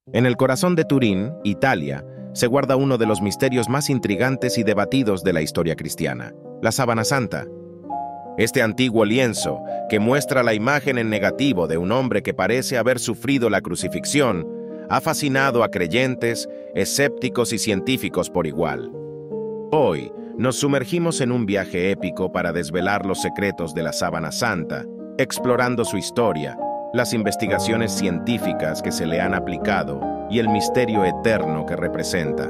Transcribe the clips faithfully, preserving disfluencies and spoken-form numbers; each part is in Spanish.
En el corazón de Turín, Italia, se guarda uno de los misterios más intrigantes y debatidos de la historia cristiana, la Sábana Santa. Este antiguo lienzo, que muestra la imagen en negativo de un hombre que parece haber sufrido la crucifixión, ha fascinado a creyentes, escépticos y científicos por igual. Hoy, nos sumergimos en un viaje épico para desvelar los secretos de la Sábana Santa, explorando su historia, las investigaciones científicas que se le han aplicado y el misterio eterno que representa.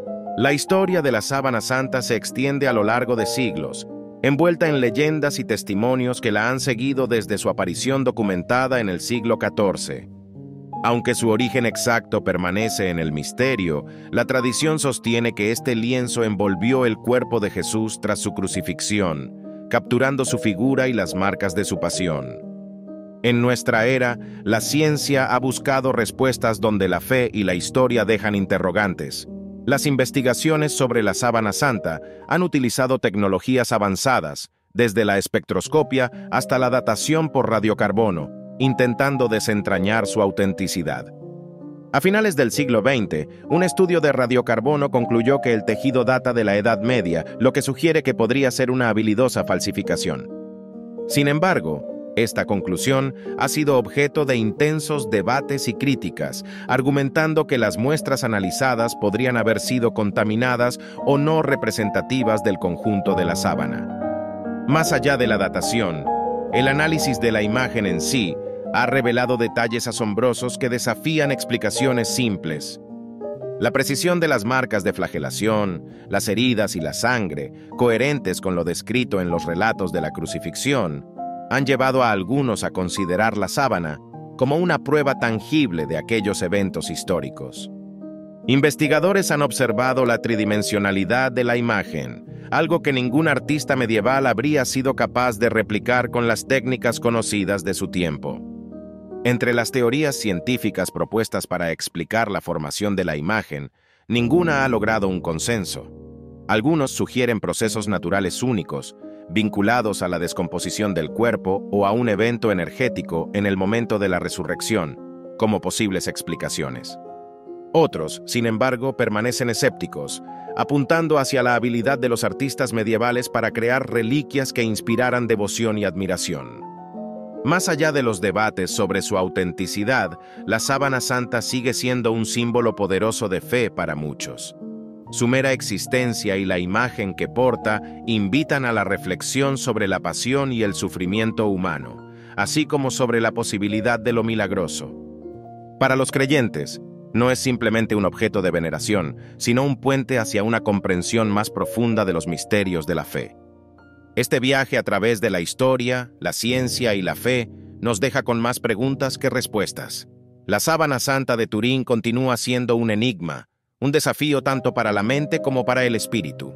La historia de la Sábana Santa se extiende a lo largo de siglos, envuelta en leyendas y testimonios que la han seguido desde su aparición documentada en el siglo catorce. Aunque su origen exacto permanece en el misterio, la tradición sostiene que este lienzo envolvió el cuerpo de Jesús tras su crucifixión, capturando su figura y las marcas de su pasión. En nuestra era, la ciencia ha buscado respuestas donde la fe y la historia dejan interrogantes. Las investigaciones sobre la Sábana Santa han utilizado tecnologías avanzadas, desde la espectroscopia hasta la datación por radiocarbono, intentando desentrañar su autenticidad. A finales del siglo veinte, un estudio de radiocarbono concluyó que el tejido data de la Edad Media, lo que sugiere que podría ser una habilidosa falsificación. Sin embargo, esta conclusión ha sido objeto de intensos debates y críticas, argumentando que las muestras analizadas podrían haber sido contaminadas o no representativas del conjunto de la sábana. Más allá de la datación, el análisis de la imagen en sí ha revelado detalles asombrosos que desafían explicaciones simples. La precisión de las marcas de flagelación, las heridas y la sangre, coherentes con lo descrito en los relatos de la crucifixión, han llevado a algunos a considerar la sábana como una prueba tangible de aquellos eventos históricos. Investigadores han observado la tridimensionalidad de la imagen, algo que ningún artista medieval habría sido capaz de replicar con las técnicas conocidas de su tiempo. Entre las teorías científicas propuestas para explicar la formación de la imagen, ninguna ha logrado un consenso. Algunos sugieren procesos naturales únicos, vinculados a la descomposición del cuerpo o a un evento energético en el momento de la resurrección, como posibles explicaciones. Otros, sin embargo, permanecen escépticos, apuntando hacia la habilidad de los artistas medievales para crear reliquias que inspiraran devoción y admiración. Más allá de los debates sobre su autenticidad, la Sábana Santa sigue siendo un símbolo poderoso de fe para muchos. Su mera existencia y la imagen que porta invitan a la reflexión sobre la pasión y el sufrimiento humano, así como sobre la posibilidad de lo milagroso. Para los creyentes, no es simplemente un objeto de veneración, sino un puente hacia una comprensión más profunda de los misterios de la fe. Este viaje a través de la historia, la ciencia y la fe nos deja con más preguntas que respuestas. La Sábana Santa de Turín continúa siendo un enigma, un desafío tanto para la mente como para el espíritu.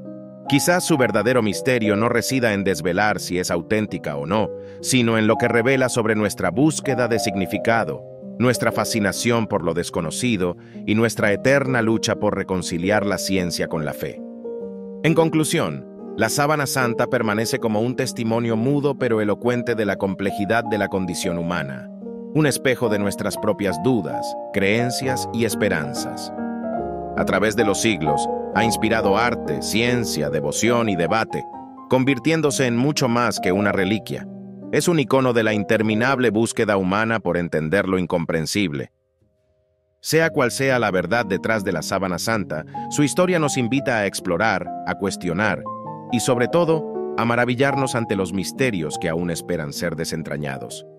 Quizás su verdadero misterio no resida en desvelar si es auténtica o no, sino en lo que revela sobre nuestra búsqueda de significado, nuestra fascinación por lo desconocido y nuestra eterna lucha por reconciliar la ciencia con la fe. En conclusión, la Sábana Santa permanece como un testimonio mudo pero elocuente de la complejidad de la condición humana, un espejo de nuestras propias dudas, creencias y esperanzas. A través de los siglos, ha inspirado arte, ciencia, devoción y debate, convirtiéndose en mucho más que una reliquia. Es un icono de la interminable búsqueda humana por entender lo incomprensible. Sea cual sea la verdad detrás de la Sábana Santa, su historia nos invita a explorar, a cuestionar y, sobre todo, a maravillarnos ante los misterios que aún esperan ser desentrañados.